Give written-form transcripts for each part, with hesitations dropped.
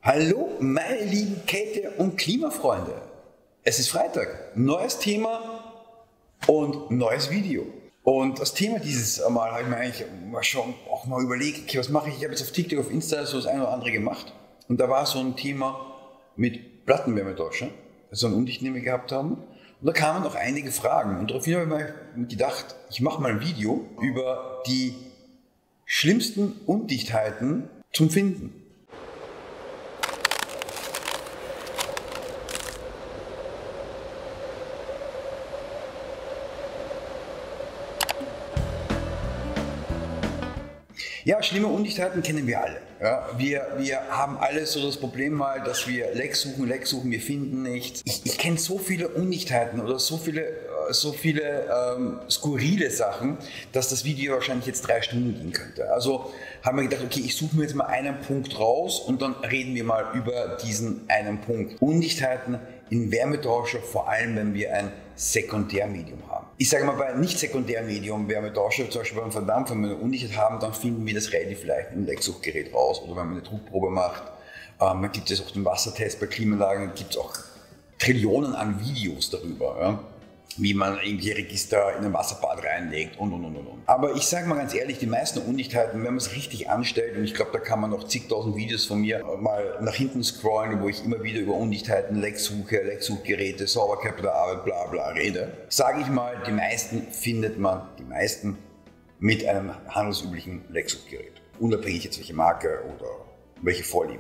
Hallo meine lieben Kälte- und Klimafreunde. Es ist Freitag, neues Thema und neues Video. Und das Thema dieses Mal habe ich mir eigentlich schon auch mal überlegt, okay, was mache ich? Ich habe jetzt auf TikTok, auf Insta so das eine oder andere gemacht. Und da war so ein Thema mit Plattenwärmetauscher, so ein Undicht, den wir gehabt haben. Und da kamen auch einige Fragen. Und daraufhin habe ich mir gedacht, ich mache mal ein Video über die schlimmsten Undichtheiten zum Finden. Ja, schlimme Undichtheiten kennen wir alle. Ja, wir haben alle so das Problem mal, dass wir Lecks suchen, wir finden nichts. Ich kenne so viele Undichtheiten oder so viele skurrile Sachen, dass das Video wahrscheinlich jetzt 3 Stunden gehen könnte. Also haben wir gedacht, okay, ich suche mir jetzt mal einen Punkt raus und dann reden wir mal über diesen einen Punkt. Undichtheiten in Wärmetauscher, vor allem wenn wir ein Sekundärmedium haben. Ich sage mal, bei Nicht-Sekundärmedium Wärmetauscher, zum Beispiel beim Verdampfen, wenn wir eine Undichtheit haben, dann finden wir das relativ leicht im Lecksuchgerät raus oder wenn man eine Druckprobe macht. Dann gibt es auch den Wassertest bei Klimaanlagen, gibt es auch Trillionen an Videos darüber. Ja? Wie man irgendwie Register in ein Wasserbad reinlegt und. Aber ich sage mal ganz ehrlich, die meisten Undichtheiten, wenn man es richtig anstellt, und ich glaube, da kann man noch zigtausend Videos von mir mal nach hinten scrollen, wo ich immer wieder über Undichtheiten, Lecksuche, Lecksuchgeräte, Sauberkeit bei der Arbeit, bla bla rede, sage ich mal, die meisten findet man, mit einem handelsüblichen Lecksuchgerät. Unabhängig jetzt welche Marke oder welche Vorliebe.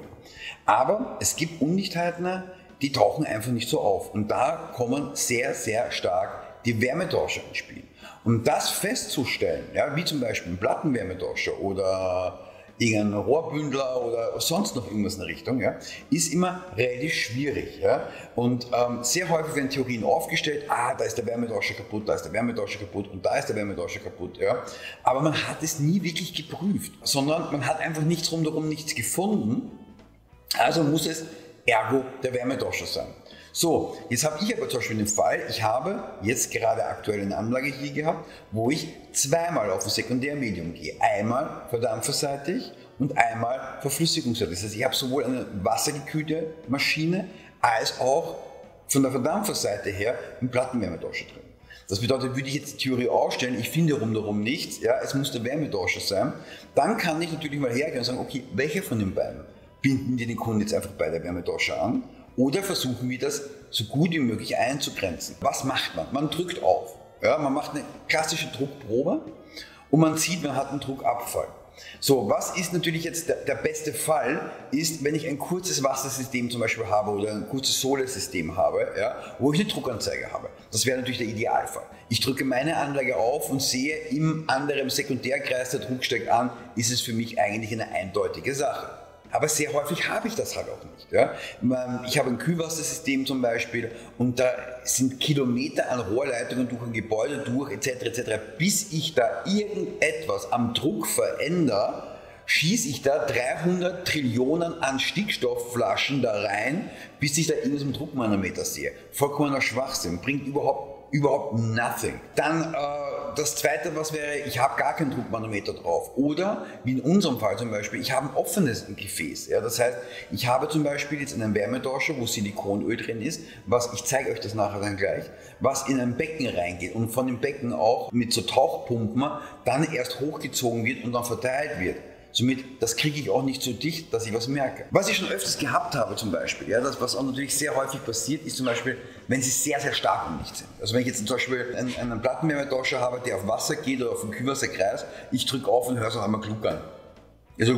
Aber es gibt Undichtheiten, die tauchen einfach nicht so auf. Und da kommen sehr, sehr stark die Wärmetauscher ins Spiel. Um das festzustellen, ja, wie zum Beispiel ein Plattenwärmetauscher oder irgendein Rohrbündler oder sonst noch irgendwas in der Richtung, ja, ist immer relativ schwierig. Ja. Und sehr häufig werden Theorien aufgestellt, da ist der Wärmetauscher kaputt, da ist der Wärmetauscher kaputt und da ist der Wärmetauscher kaputt. Ja. Aber man hat es nie wirklich geprüft, sondern man hat einfach nichts rundherum, nichts gefunden. Also muss es ergo der Wärmetauscher sein. So, jetzt habe ich aber zum Beispiel den Fall, ich habe jetzt gerade aktuell eine Anlage hier gehabt, wo ich zweimal auf ein Sekundärmedium gehe. Einmal verdampferseitig und einmal verflüssigungsseitig. Das heißt, ich habe sowohl eine wassergekühlte Maschine als auch von der Verdampferseite her einen Plattenwärmetauscher drin. Das bedeutet, würde ich jetzt die Theorie aufstellen, ich finde rundherum nichts, ja, es muss der Wärmetauscher sein, dann kann ich natürlich mal hergehen und sagen, okay, welcher von den beiden? Binden wir den Kunden jetzt einfach bei der Wärmetauscher an oder versuchen wir das so gut wie möglich einzugrenzen. Was macht man? Man drückt auf. Ja, man macht eine klassische Druckprobe und man sieht, man hat einen Druckabfall. So, was ist natürlich jetzt der beste Fall, ist, wenn ich ein kurzes Wassersystem zum Beispiel habe oder ein kurzes Solesystem habe, ja, wo ich eine Druckanzeige habe. Das wäre natürlich der Idealfall. Ich drücke meine Anlage auf und sehe im anderen Sekundärkreis, der Druck steigt an, ist es für mich eigentlich eine eindeutige Sache. Aber sehr häufig habe ich das halt auch nicht. Ja? Ich habe ein Kühlwassersystem zum Beispiel und da sind Kilometer an Rohrleitungen durch ein Gebäude durch etc. Bis ich da irgendetwas am Druck verändere, schieße ich da 300 Trillionen an Stickstoffflaschen da rein, bis ich da irgendwas im Druckmanometer sehe. Vollkommener Schwachsinn, bringt überhaupt nothing. Dann das zweite, was wäre, ich habe gar kein Druckmanometer drauf. Oder, wie in unserem Fall zum Beispiel, ich habe ein offenes Gefäß. Ja, das heißt, ich habe zum Beispiel jetzt einen Wärmetauscher, wo Silikonöl drin ist, ich zeige euch das nachher dann gleich, was in ein Becken reingeht und von dem Becken auch mit so Tauchpumpen dann erst hochgezogen wird und dann verteilt wird. Somit, das kriege ich auch nicht so dicht, dass ich was merke. Was ich schon öfters gehabt habe zum Beispiel, ja, das, was auch natürlich sehr häufig passiert, ist zum Beispiel, wenn sie sehr, sehr stark undicht sind. Also wenn ich jetzt zum Beispiel einen Plattenwärmetauscher habe, der auf Wasser geht oder auf einen Kühlwasserkreis, ich drücke auf und höre es auf einmal gluckern. Also,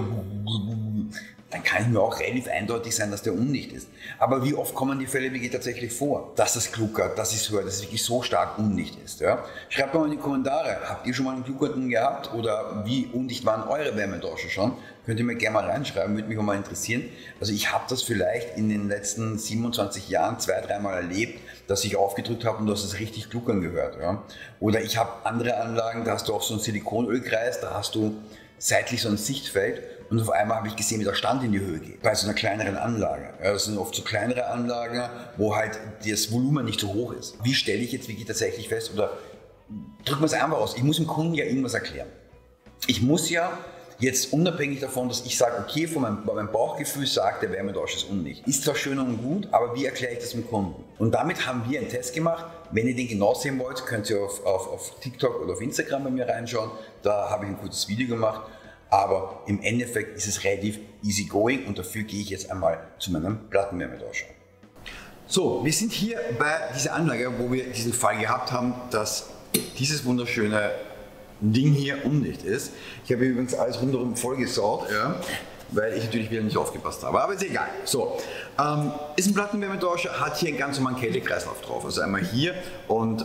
dann kann ich mir auch relativ eindeutig sein, dass der undicht ist. Aber wie oft kommen die Fälle wirklich tatsächlich vor, dass es gluckert, dass es hört, dass es wirklich so stark undicht ist? Ja? Schreibt mal in die Kommentare, habt ihr schon mal einen Gluckerten gehabt oder wie undicht waren eure Wärmetauscher schon? Könnt ihr mir gerne mal reinschreiben, würde mich auch mal interessieren. Also ich habe das vielleicht in den letzten 27 Jahren 2-3 Mal erlebt, dass ich aufgedrückt habe und du hast es richtig gluckern gehört. Ja? Oder ich habe andere Anlagen, da hast du auch so einen Silikonölkreis, da hast du seitlich so ein Sichtfeld und auf einmal habe ich gesehen, wie der Stand in die Höhe geht. Bei so einer kleineren Anlage. Ja, das sind oft so kleinere Anlagen, wo halt das Volumen nicht so hoch ist. Wie stelle ich jetzt wirklich tatsächlich fest oder drücken wir es einfach aus? Ich muss dem Kunden ja irgendwas erklären. Ich muss ja Jetzt unabhängig davon, dass ich sage, okay, mein Bauchgefühl sagt, der Wärmetausch ist undicht. Ist zwar schön und gut, aber wie erkläre ich das dem Kunden? Und damit haben wir einen Test gemacht. Wenn ihr den genau sehen wollt, könnt ihr auf TikTok oder auf Instagram bei mir reinschauen. Da habe ich ein kurzes Video gemacht. Aber im Endeffekt ist es relativ easy going und dafür gehe ich jetzt einmal zu meinem Plattenwärmetauscher. So, wir sind hier bei dieser Anlage, wo wir diesen Fall gehabt haben, dass dieses wunderschöne Ding hier undicht ist. Ich habe übrigens alles rundherum vollgesaut, ja, weil ich natürlich wieder nicht aufgepasst habe. Aber ist egal. So, ist ein Plattenwärmetauscher, hat hier einen ganz normalen Kältekreislauf drauf. Also einmal hier und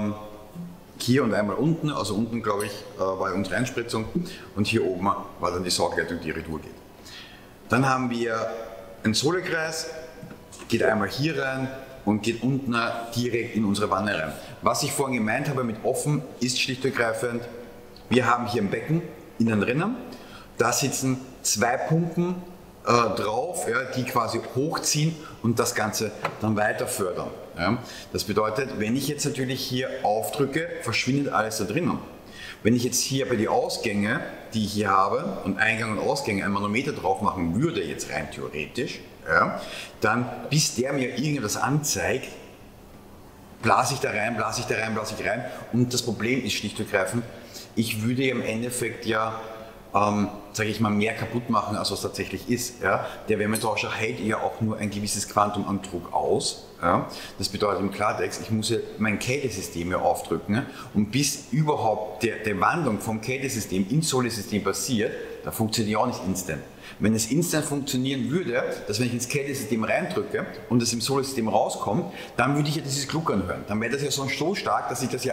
einmal unten. Also unten, glaube ich, war unsere Einspritzung und hier oben war dann die Saugleitung, die retour geht. Dann haben wir einen Solekreis, geht einmal hier rein und geht unten direkt in unsere Wanne rein. Was ich vorhin gemeint habe mit offen, ist schlicht und ergreifend, wir haben hier ein Becken innen drinnen, da sitzen 2 Pumpen drauf, ja, die quasi hochziehen und das Ganze dann weiter fördern. Ja. Das bedeutet, wenn ich jetzt natürlich hier aufdrücke, verschwindet alles da drinnen. Wenn ich jetzt hier bei den Ausgänge, die ich hier habe, und Eingang und Ausgänge ein Manometer drauf machen würde, jetzt rein theoretisch, ja, dann bis der mir irgendwas anzeigt, blase ich da rein, blase ich da rein, blase ich rein. Und das Problem ist schlicht und ergreifend, ich würde im Endeffekt ja, sage ich mal, mehr kaputt machen, als was tatsächlich ist. Ja. Der Wärmetauscher hält ja auch nur ein gewisses Quantum an Druck aus. Ja. Das bedeutet im Klartext, ich muss ja mein Kältesystem ja aufdrücken und bis überhaupt die Wandlung vom Kältesystem ins Solesystem passiert, da funktioniert ja auch nicht instant. Wenn es instant funktionieren würde, dass wenn ich ins Kältesystem reindrücke und es im Solesystem rauskommt, dann würde ich ja dieses Gluckern hören. Dann wäre das ja so stark, dass ich das ja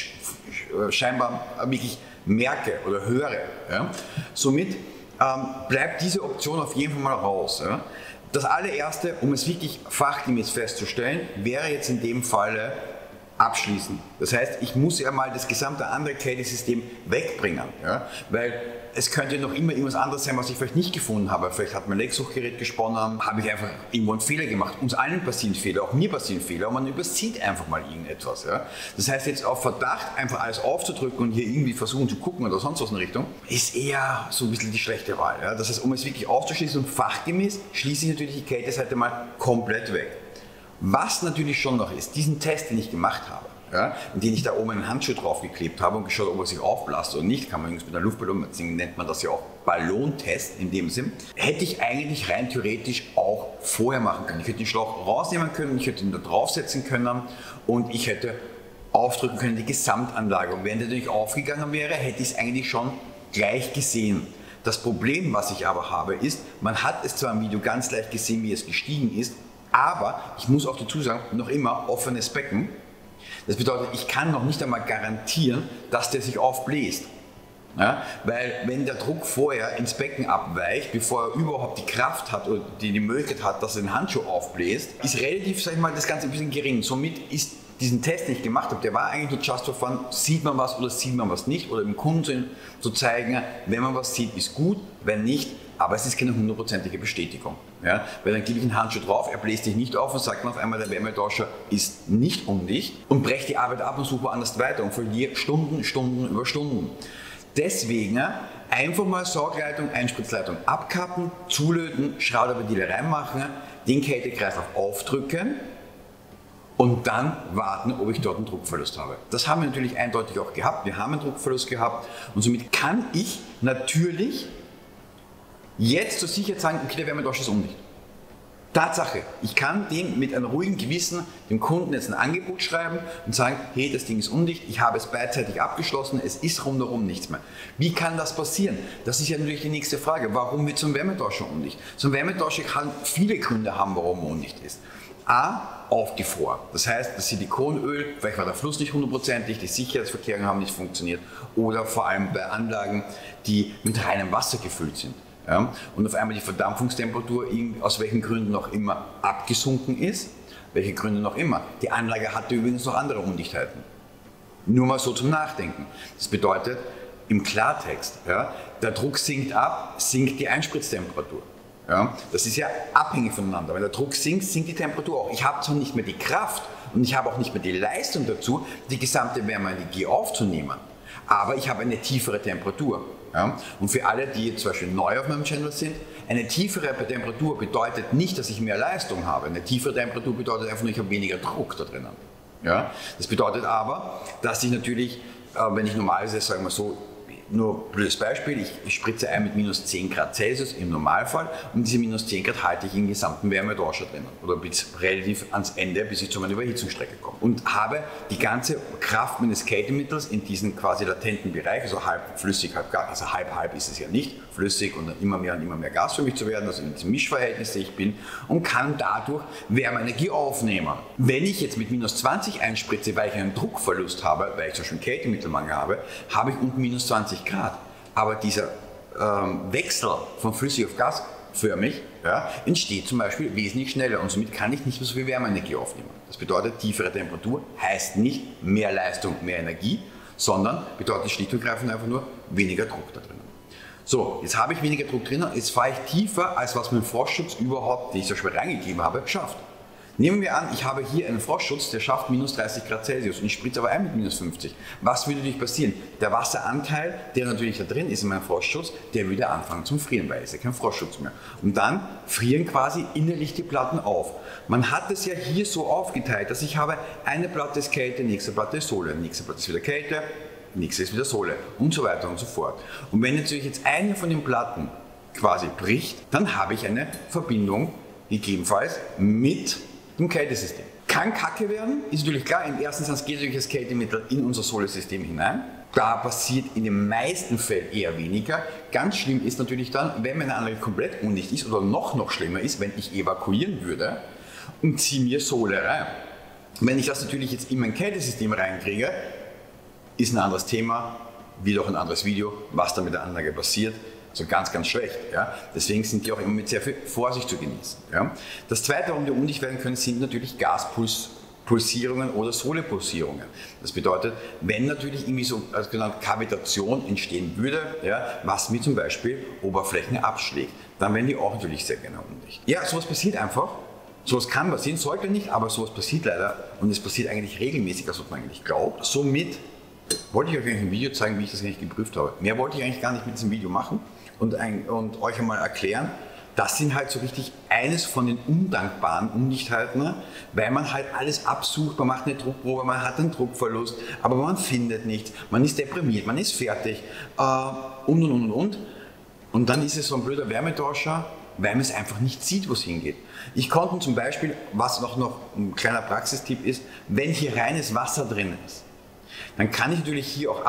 scheinbar wirklich merke oder höre. Ja. Somit bleibt diese Option auf jeden Fall mal raus. Ja. Das allererste, um es wirklich fachgemäß festzustellen, wäre jetzt in dem Falle abschließen. Das heißt, ich muss ja mal das gesamte andere Kältesystem wegbringen, ja? Weil es könnte noch immer irgendwas anderes sein, was ich vielleicht nicht gefunden habe. Vielleicht hat mein Lecksuchgerät gesponnen, habe ich einfach irgendwo einen Fehler gemacht. Uns allen passieren Fehler, auch mir passieren Fehler und man übersieht einfach mal irgendetwas. Ja? Das heißt, jetzt auf Verdacht einfach alles aufzudrücken und hier irgendwie versuchen zu gucken oder sonst was in Richtung, ist eher so ein bisschen die schlechte Wahl. Ja? Das heißt, um es wirklich aufzuschließen und fachgemäß, schließe ich natürlich die Kälteseite mal komplett weg. Was natürlich schon noch ist, diesen Test, den ich gemacht habe, ja, in den ich da oben einen Handschuh draufgeklebt habe und geschaut, ob er sich aufblasst oder nicht, kann man übrigens mit einem Luftballon, deswegen nennt man das ja auch Ballontest in dem Sinn, hätte ich eigentlich rein theoretisch auch vorher machen können. Ich hätte den Schlauch rausnehmen können, ich hätte ihn da draufsetzen können und ich hätte aufdrücken können, die Gesamtanlage. Und wenn der natürlich aufgegangen wäre, hätte ich es eigentlich schon gleich gesehen. Das Problem, was ich aber habe, ist, man hat es zwar im Video ganz leicht gesehen, wie es gestiegen ist, aber ich muss auch dazu sagen, noch immer offenes Becken. Das bedeutet, ich kann noch nicht einmal garantieren, dass der sich aufbläst. Ja, weil wenn der Druck vorher ins Becken abweicht, bevor er überhaupt die Kraft hat oder die Möglichkeit hat, dass er den Handschuh aufbläst, ist relativ, sag ich mal, das Ganze ein bisschen gering. Somit ist diesen Test, den ich gemacht habe, der war eigentlich nur just for fun, sieht man was oder sieht man was nicht, oder dem Kunden zu zeigen, wenn man was sieht, ist gut, wenn nicht, aber es ist keine hundertprozentige Bestätigung. Ja? Weil dann gebe ich einen Handschuh drauf, er bläst sich nicht auf und sagt mir auf einmal, der Wärmetauscher ist nicht undicht und breche die Arbeit ab und suche woanders weiter und verliere Stunden über Stunden. Deswegen einfach mal Saugleitung, Einspritzleitung abkappen, zulöten, Schrauberventile reinmachen, den Kältekreislauf aufdrücken und dann warten, ob ich dort einen Druckverlust habe. Das haben wir natürlich eindeutig auch gehabt. Wir haben einen Druckverlust gehabt und somit kann ich natürlich jetzt zur Sicherheit sagen, okay, der Wärmetauscher ist undicht. Tatsache, ich kann dem mit einem ruhigen Gewissen dem Kunden jetzt ein Angebot schreiben und sagen, hey, das Ding ist undicht, ich habe es beidseitig abgeschlossen, es ist rundherum nichts mehr. Wie kann das passieren? Das ist ja natürlich die nächste Frage. Warum wird so ein Wärmetauscher undicht? So ein Wärmetauscher kann viele Gründe haben, warum er undicht ist. A, aufgefroren. Das heißt, das Silikonöl, vielleicht war der Fluss nicht hundertprozentig, die Sicherheitsverkehrungen haben nicht funktioniert oder vor allem bei Anlagen, die mit reinem Wasser gefüllt sind. Ja, und auf einmal die Verdampfungstemperatur aus welchen Gründen auch immer abgesunken ist, welche Gründe noch immer. Die Anlage hatte übrigens noch andere Undichtheiten. Nur mal so zum Nachdenken. Das bedeutet, im Klartext, ja, der Druck sinkt ab, sinkt die Einspritztemperatur. Ja, das ist ja abhängig voneinander. Wenn der Druck sinkt, sinkt die Temperatur auch. Ich habe zwar nicht mehr die Kraft und ich habe auch nicht mehr die Leistung dazu, die gesamte Wärmeenergie aufzunehmen, aber ich habe eine tiefere Temperatur. Ja? Und für alle, die jetzt zum Beispiel neu auf meinem Channel sind, eine tiefere Temperatur bedeutet nicht, dass ich mehr Leistung habe. Eine tiefere Temperatur bedeutet einfach nur, ich habe weniger Druck da drinnen. Ja? Das bedeutet aber, dass ich natürlich, wenn ich normalerweise, sagen wir so, nur ein blödes Beispiel, ich spritze ein mit minus 10 Grad Celsius im Normalfall und diese minus 10 Grad halte ich im gesamten Wärmetauscher drinnen oder bis relativ ans Ende, bis ich zu meiner Überhitzungsstrecke komme und habe die ganze Kraft meines Kältemittels in diesen quasi latenten Bereich, also halb flüssig, halb Gas, also halb ist es ja nicht, flüssig und dann immer mehr Gas für mich zu werden, also in diesem Mischverhältnis, ich bin und kann dadurch Wärmeenergie aufnehmen. Wenn ich jetzt mit minus 20 einspritze, weil ich einen Druckverlust habe, weil ich zum Beispiel einen Kältemittelmangel habe, habe ich unten minus 20 Grad. Aber dieser Wechsel von flüssig auf gasförmig entsteht zum Beispiel wesentlich schneller und somit kann ich nicht mehr so viel Wärmeenergie aufnehmen. Das bedeutet, tiefere Temperatur heißt nicht mehr Leistung, mehr Energie, sondern bedeutet schlicht und ergreifend einfach nur weniger Druck da drinnen. So, jetzt habe ich weniger Druck drinnen, jetzt fahre ich tiefer, als was mein Frostschutz überhaupt, den ich zum Beispiel reingegeben habe, schafft. Nehmen wir an, ich habe hier einen Frostschutz, der schafft minus 30 Grad Celsius und ich spritze aber ein mit minus 50. Was würde natürlich passieren? Der Wasseranteil, der natürlich da drin ist in meinem Frostschutz, der würde anfangen zum Frieren, weil es ja kein Frostschutz mehr. Und dann frieren quasi innerlich die Platten auf. Man hat es ja hier so aufgeteilt, dass ich habe eine Platte ist Kälte, nächste Platte ist Sohle, nächste Platte ist wieder Kälte, nächste ist wieder Sohle und so weiter und so fort. Und wenn natürlich jetzt eine von den Platten quasi bricht, dann habe ich eine Verbindung gegebenenfalls mit im Kältesystem. Kann Kacke werden, ist natürlich klar. Im ersten Instanz geht natürlich das Kältemittel in unser Solesystem hinein. Da passiert in den meisten Fällen eher weniger. Ganz schlimm ist natürlich dann, wenn meine Anlage komplett undicht ist oder noch schlimmer ist, wenn ich evakuieren würde und ziehe mir Sohle rein. Wenn ich das natürlich jetzt in mein Kältesystem reinkriege, ist ein anderes Thema, wieder auch ein anderes Video, was da mit der Anlage passiert. Also ganz schlecht. Ja? Deswegen sind die auch immer mit sehr viel Vorsicht zu genießen. Ja? Das zweite, warum die undicht werden können, sind natürlich Gaspulsierungen oder Sohlepulsierungen. Das bedeutet, wenn natürlich irgendwie so als genannte Kavitation entstehen würde, ja, was mir zum Beispiel Oberflächen abschlägt, dann werden die auch natürlich sehr gerne undicht. Ja, sowas passiert einfach. Sowas kann passieren, sollte nicht, aber sowas passiert leider und es passiert eigentlich regelmäßig, als man eigentlich glaubt. Somit wollte ich euch eigentlich ein Video zeigen, wie ich das eigentlich geprüft habe. Mehr wollte ich eigentlich gar nicht mit diesem Video machen und euch einmal erklären, das sind halt so richtig eines von den undankbaren Undichtheiten, weil man halt alles absucht, man macht eine Druckprobe, man hat einen Druckverlust, aber man findet nichts, man ist deprimiert, man ist fertig und. Und dann ist es so ein blöder Wärmetauscher, weil man es einfach nicht sieht, wo es hingeht. Ich konnte zum Beispiel, was noch ein kleiner Praxistipp ist, wenn hier reines Wasser drin ist, dann kann ich natürlich hier auch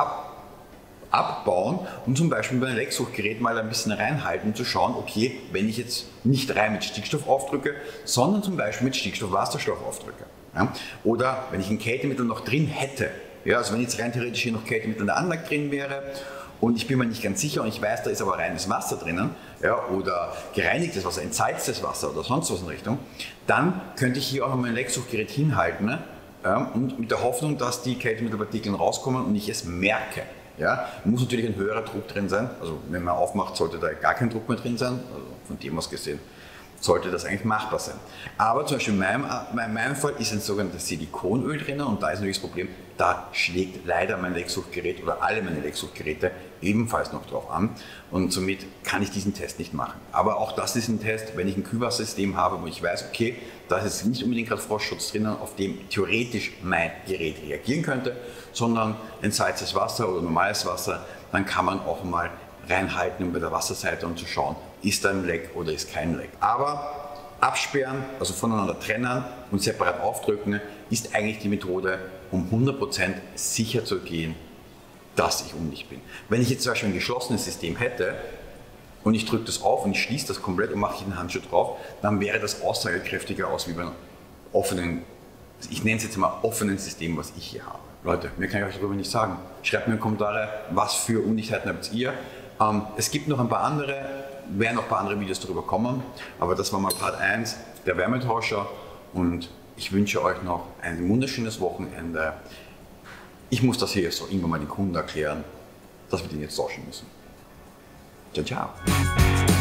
abbauen und zum Beispiel bei einem Lecksuchtgerät mal ein bisschen reinhalten, um zu schauen, okay, wenn ich jetzt nicht rein mit Stickstoff aufdrücke, sondern zum Beispiel mit Stickstoff-Wasserstoff aufdrücke. Ja? Oder wenn ich ein Kältemittel noch drin hätte, ja, also wenn jetzt rein theoretisch hier noch Kältemittel in der Anlage drin wäre und ich bin mir nicht ganz sicher und ich weiß, da ist aber reines Wasser drinnen, ja, oder gereinigtes Wasser, entsalztes Wasser oder sonst was in Richtung, dann könnte ich hier auch noch mein Lecksuchtgerät hinhalten, ne? Und mit der Hoffnung, dass die Kältemittelpartikeln rauskommen und ich es merke. Ja, muss natürlich ein höherer Druck drin sein, also wenn man aufmacht, sollte da gar kein Druck mehr drin sein, also von dem aus gesehen sollte das eigentlich machbar sein. Aber zum Beispiel in meinem Fall ist ein sogenanntes Silikonöl drin und da ist natürlich das Problem, da schlägt leider mein Lecksuchtgerät oder alle meine Lecksuchtgeräte ebenfalls noch drauf an und somit kann ich diesen Test nicht machen. Aber auch das ist ein Test, wenn ich ein Kühlwassersystem habe, wo ich weiß, okay, da ist nicht unbedingt gerade Frostschutz drinnen, auf dem theoretisch mein Gerät reagieren könnte, sondern entsalztes Wasser oder normales Wasser, dann kann man auch mal reinhalten, um bei der Wasserseite und zu schauen, ist da ein Leck oder ist kein Leck. Aber absperren, also voneinander trennen und separat aufdrücken, ist eigentlich die Methode, um 100% sicher zu gehen, dass ich undicht bin. Wenn ich jetzt zum Beispiel ein geschlossenes System hätte und ich drücke das auf und ich schließe das komplett und mache einen Handschuh drauf, dann wäre das aussagekräftiger aus wie bei einem offenen, ich nenne es jetzt mal offenen System, was ich hier habe. Leute, mehr kann ich euch darüber nicht sagen. Schreibt mir in die Kommentare, was für Undichtheiten habt ihr. Es gibt noch ein paar andere, werden noch ein paar andere Videos darüber kommen, aber das war mal Part 1, der Wärmetauscher und ich wünsche euch noch ein wunderschönes Wochenende. Ich muss das hier so irgendwann mal den Kunden erklären, dass wir den jetzt tauschen müssen. Ciao, ciao.